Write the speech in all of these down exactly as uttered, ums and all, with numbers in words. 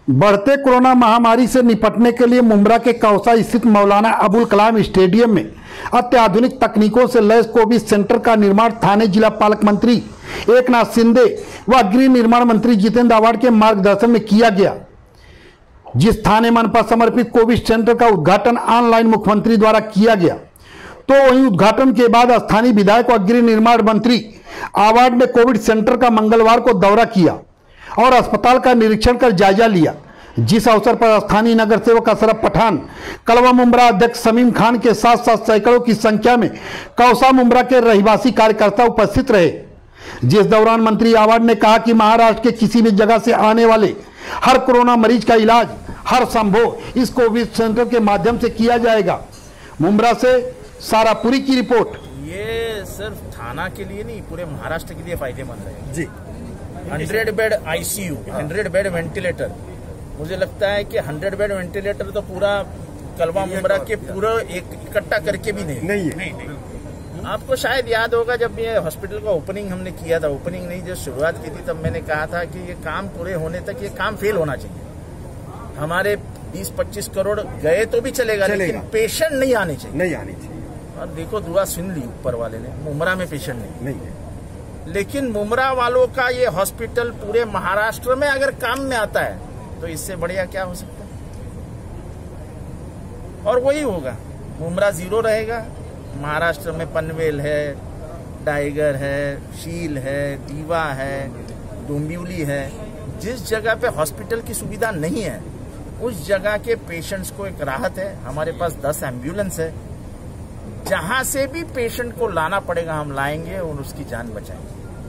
बढ़ते कोरोना महामारी से निपटने के लिए मुंब्रा के कौसा स्थित मौलाना अबुल कलाम स्टेडियम में अत्याधुनिक तकनीकों से लैस कोविड सेंटर का निर्माण थाने जिला पालक मंत्री एकनाथ शिंदे व गृह निर्माण मंत्री जितेंद्र आवाड के मार्गदर्शन में किया गया। जिस थाने मनपा समर्पित कोविड सेंटर का उद्घाटन ऑनलाइन मुख्यमंत्री द्वारा किया गया, तो वहीं उद्घाटन के बाद स्थानीय विधायक व गृह निर्माण मंत्री आवाड ने कोविड सेंटर का मंगलवार को दौरा किया और अस्पताल का निरीक्षण कर जायजा लिया। जिस अवसर पर स्थानीय नगर सेवक अशरफ पठान, कलवा मुंब्रा अध्यक्ष समीम खान के साथ साथ सैकड़ों की संख्या में कौसा मुंब्रा के रहिवासी कार्यकर्ता उपस्थित रहे। जिस दौरान मंत्री आवाड ने कहा कि महाराष्ट्र के किसी भी जगह से आने वाले हर कोरोना मरीज का इलाज हर संभव इस कोविड सेंटर के माध्यम से किया जाएगा। मुंब्रा से सारापुरी की रिपोर्ट। ये सिर्फ थाना के लिए नहीं, पूरे महाराष्ट्र के लिए फायदेमंद है जी। Hundred bed ICU, hundred bed ventilator, मुझे लगता है कि हंड्रेड बेड वेंटिलेटर तो पूरा कलवा मुंब्रा के पूरा एक इकट्ठा करके भी नहीं नहीं, नहीं, नहीं। आपको शायद याद होगा जब ये हॉस्पिटल का ओपनिंग हमने किया था, ओपनिंग नहीं जब शुरुआत की थी, तब मैंने कहा था कि ये काम पूरे होने तक ये काम फेल होना चाहिए। हमारे बीस पच्चीस करोड़ गए तो भी चलेगा, चलेगा। लेकिन पेशेंट नहीं आने चाहिए नहीं आने चाहिए। और देखो दुआ सुन ली ऊपर वाले ने, मुंब्रा में पेशेंट नहीं नहीं है, लेकिन मुंब्रा वालों का ये हॉस्पिटल पूरे महाराष्ट्र में अगर काम में आता है तो इससे बढ़िया क्या हो सकता है। और वही होगा, मुंब्रा जीरो रहेगा। महाराष्ट्र में पनवेल है, टाइगर है, शील है, दीवा है, डोंबिवली है। जिस जगह पे हॉस्पिटल की सुविधा नहीं है उस जगह के पेशेंट्स को एक राहत है। हमारे पास दस एम्बुलेंस है, जहां से भी पेशेंट को लाना पड़ेगा हम लाएंगे और उसकी जान बचाएंगे।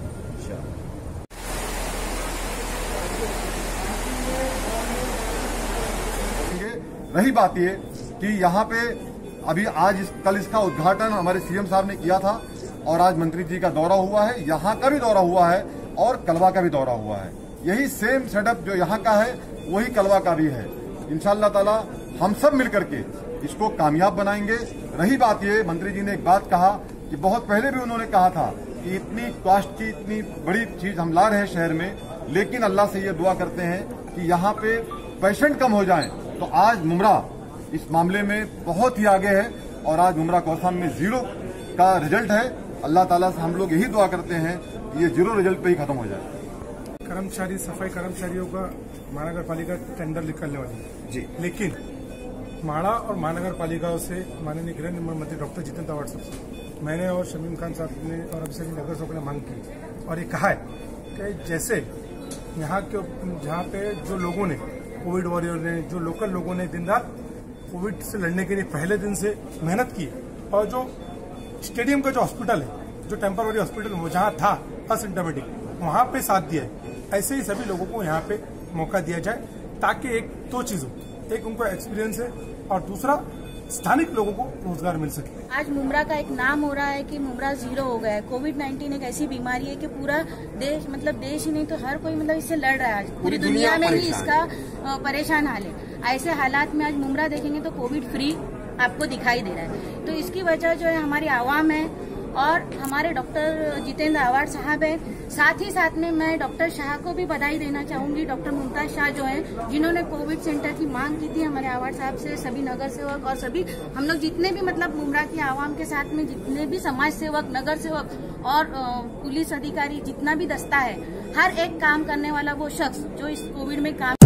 रही बात ये कि यहाँ पे अभी आज इस, कल इसका उद्घाटन हमारे सीएम साहब ने किया था और आज मंत्री जी का दौरा हुआ है, यहाँ का भी दौरा हुआ है और कलवा का भी दौरा हुआ है। यही सेम सेटअप जो यहाँ का है वही कलवा का भी है। इंशाअल्लाह ताला हम सब मिलकर के इसको कामयाब बनाएंगे। रही बात ये, मंत्री जी ने एक बात कहा कि बहुत पहले भी उन्होंने कहा था कि इतनी कॉस्ट की इतनी बड़ी चीज हम ला रहे हैं शहर में, लेकिन अल्लाह से ये दुआ करते हैं कि यहाँ पे पेशेंट कम हो जाएं। तो आज मुंब्रा इस मामले में बहुत ही आगे है और आज मुंब्रा कौसा में जीरो का रिजल्ट है। अल्लाह ताला से हम लोग यही दुआ करते हैं कि ये जीरो रिजल्ट पे ही खत्म हो जाए। कर्मचारी, सफाई कर्मचारियों का महानगर पालिका टेंडर निकलने वाली है जी, लेकिन माड़ा और महानगर पालिकाओं से माननीय गृह निर्माण मंत्री डॉक्टर जितेंद्र आवाड साहब से मैंने और शमीम खान साहब ने और अभी नगर सेवक ने मांग की और ये कहा है कि जैसे यहाँ के जहाँ पे जो लोगों ने कोविड वॉरियर ने, जो लोकल लोगों ने दिन रात कोविड से लड़ने के लिए पहले दिन से मेहनत की और जो स्टेडियम का जो हॉस्पिटल है, जो टेम्पररी हॉस्पिटल वो जहाँ था असिम्टोमेटिक, वहाँ पे साथ दिया है। ऐसे ही सभी लोगों को यहाँ पे मौका दिया जाए ताकि एक दो चीजों, एक उनको एक्सपीरियंस है और दूसरा स्थानिक लोगों को रोजगार मिल सके। आज मुंब्रा का एक नाम हो रहा है कि मुंब्रा जीरो हो गया है। कोविड नाइन्टीन एक ऐसी बीमारी है कि पूरा देश, मतलब देश ही नहीं तो हर कोई मतलब इससे लड़ रहा है। आज पूरी दुनिया में ही इसका परेशान हाल है। ऐसे हालात में आज मुंब्रा देखेंगे तो कोविड फ्री आपको दिखाई दे रहा है। तो इसकी वजह जो है हमारी आवाम है और हमारे डॉक्टर जितेंद्र आवाड साहब है। साथ ही साथ में मैं डॉक्टर शाह को भी बधाई देना चाहूंगी, डॉक्टर मुमताज शाह जो हैं, जिन्होंने कोविड सेंटर की मांग की थी हमारे आवाड साहब से, सभी नगर सेवक और सभी हम लोग जितने भी मतलब मुंब्रा की आवाम के साथ में जितने भी समाज सेवक, नगर सेवक और पुलिस अधिकारी, जितना भी दस्ता है, हर एक काम करने वाला वो शख्स जो इस कोविड में काम